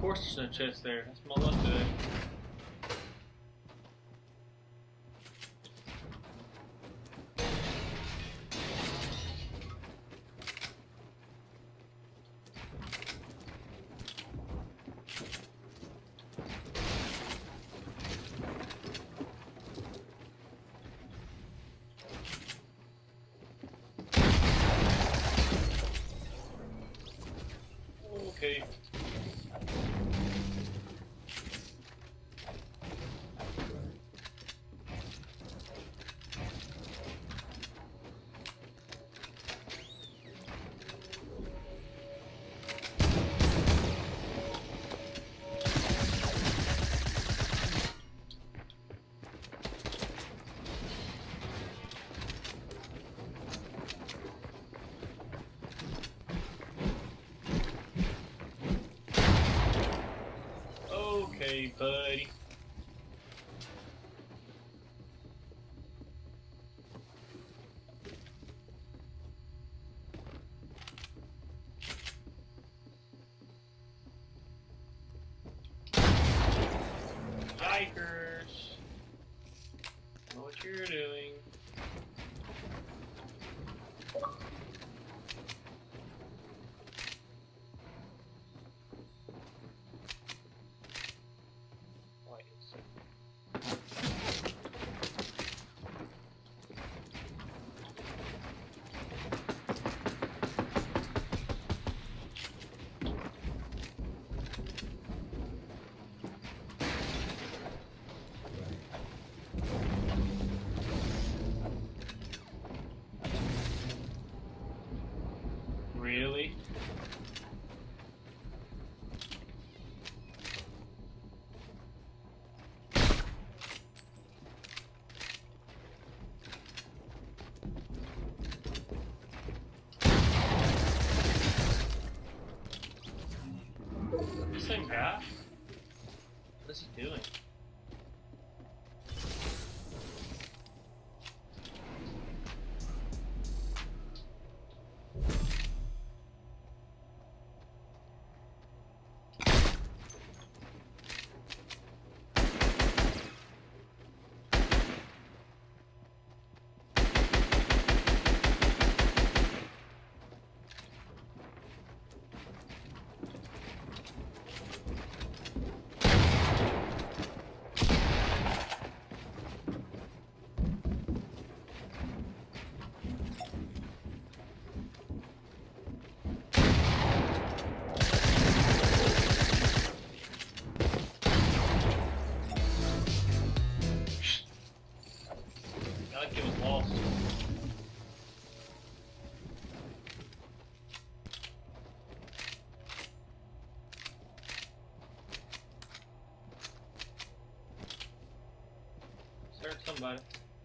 course there's no chest there. That's my luck today. Okay. Okay, buddy. Yikers. Know what you're doing. Really? This same guy? What is he doing? It was lost. Start somebody.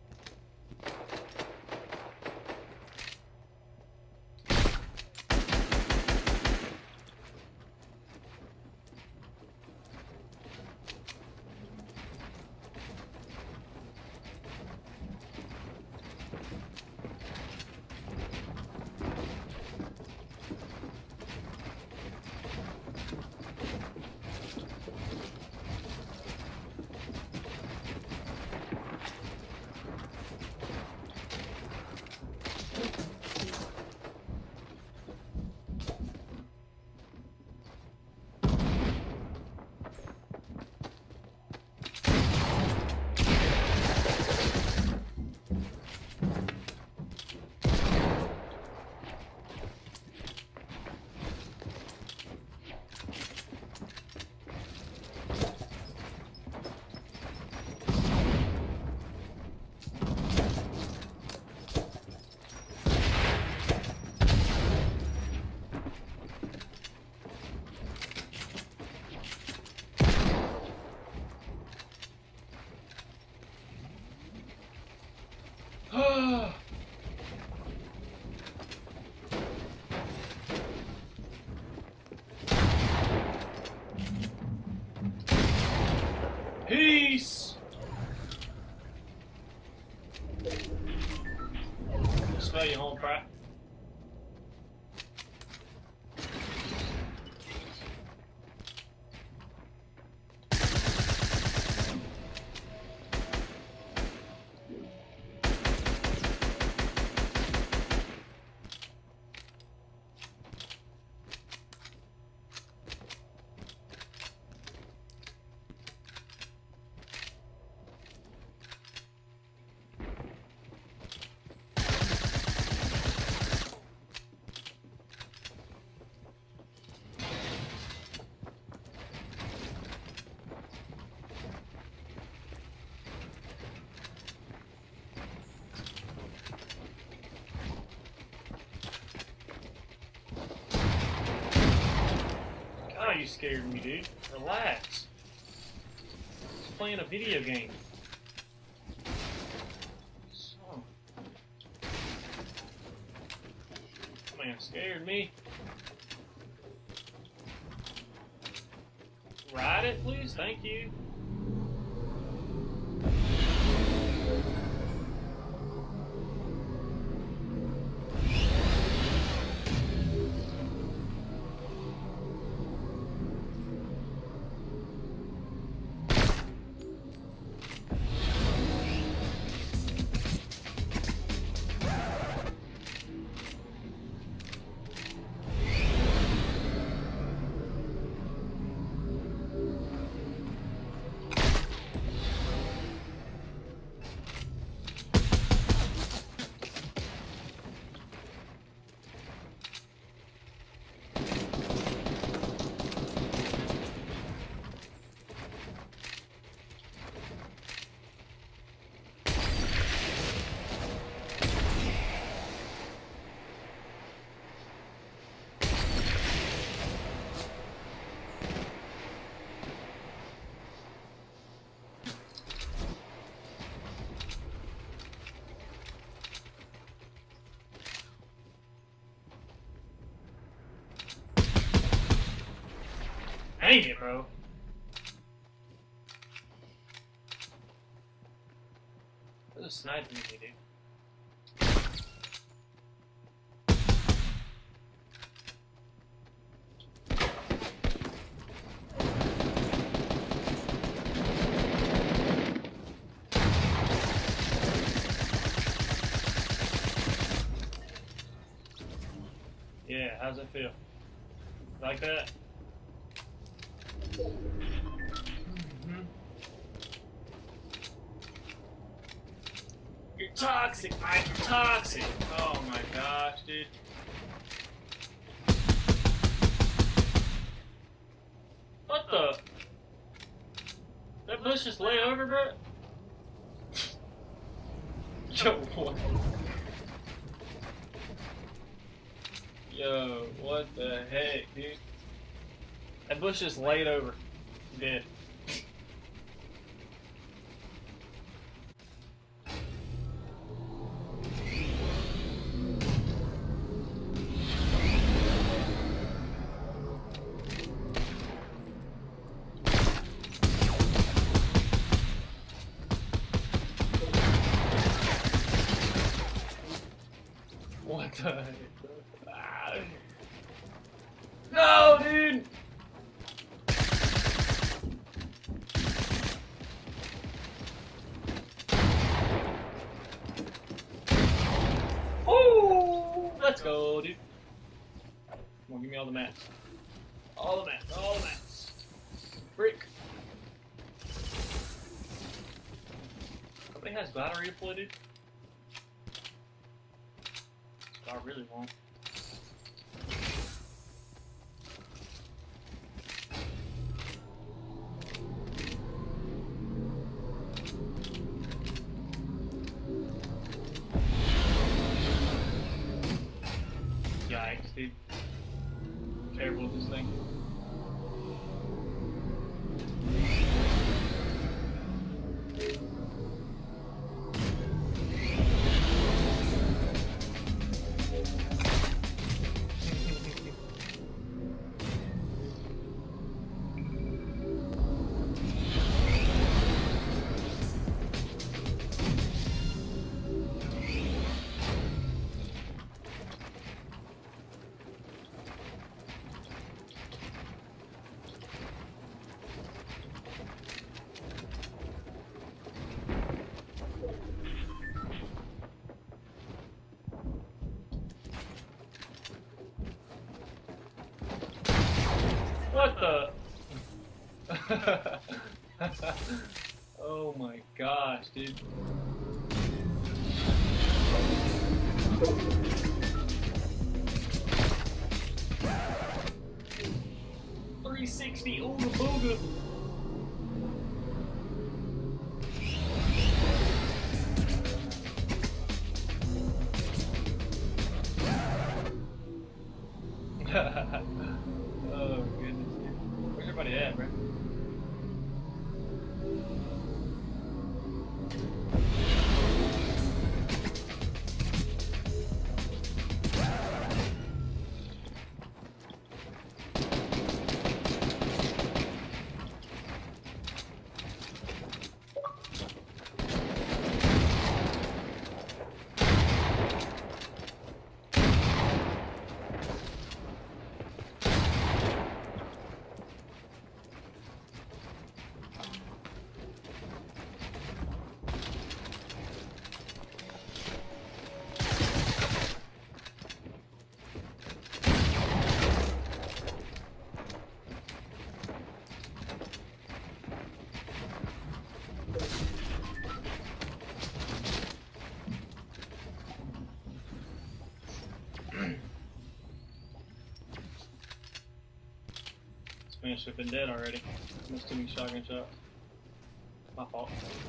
Peace! Smell you, home fry. you scared me, dude. Relax. Just playing a video game. So. Man, scared me. Ride it, please. Thank you. Dang it, bro. Who's a sniping me, dude? Yeah, how's it feel? Like that? You're toxic, Mike. You're toxic. Oh my gosh, dude. What the? That bush just lay over, bro? Yo, what? Yo, what the heck, dude? That bush just laid over. Dead. What the heck? Ah. No, dude! Oh, let's go, dude. Come on, give me all the mats. All the mats, all the mats. Brick. Somebody has battery deployed? I really won't. Yikes, dude. Terrible with this thing. What the? Oh my gosh, dude. $360 ooga booga. Oh goodness, dude. everybody at, bro? Man should have been dead already. Missed too many shotgun shots. My fault.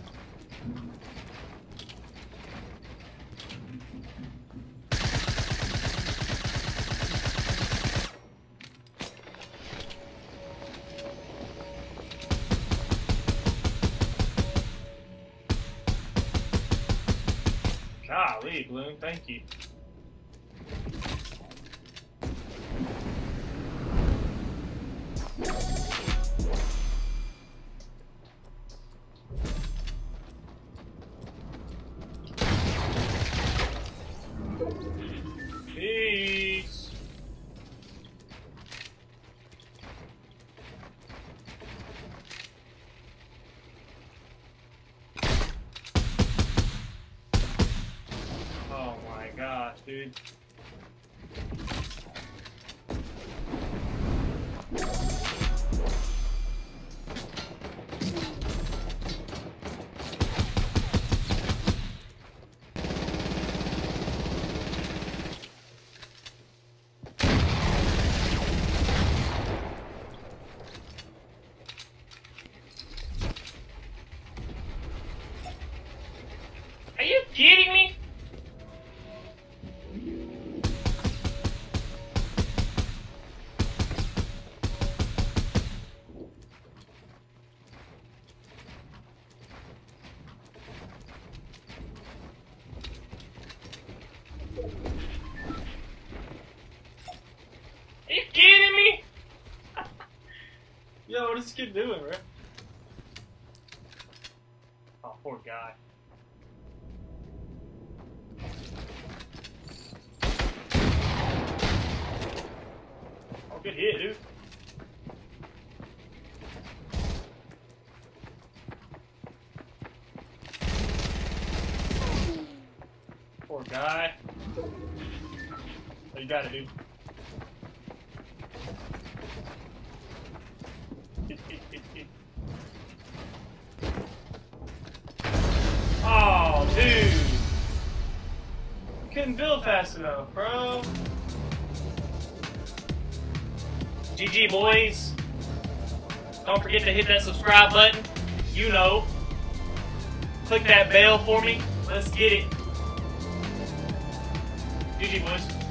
Golly, Bloom, thank you. Peace. Oh my gosh, dude. Are you kidding me? Are you kidding me? Yo, what is this kid doing, bro? Oh, poor guy. Oh, good hit, dude. Poor guy. Oh, you got it, dude. Oh, dude. Couldn't build fast enough, bro. GG, boys. Don't forget to hit that subscribe button. You know. Click that bell for me. Let's get it. GG, boys.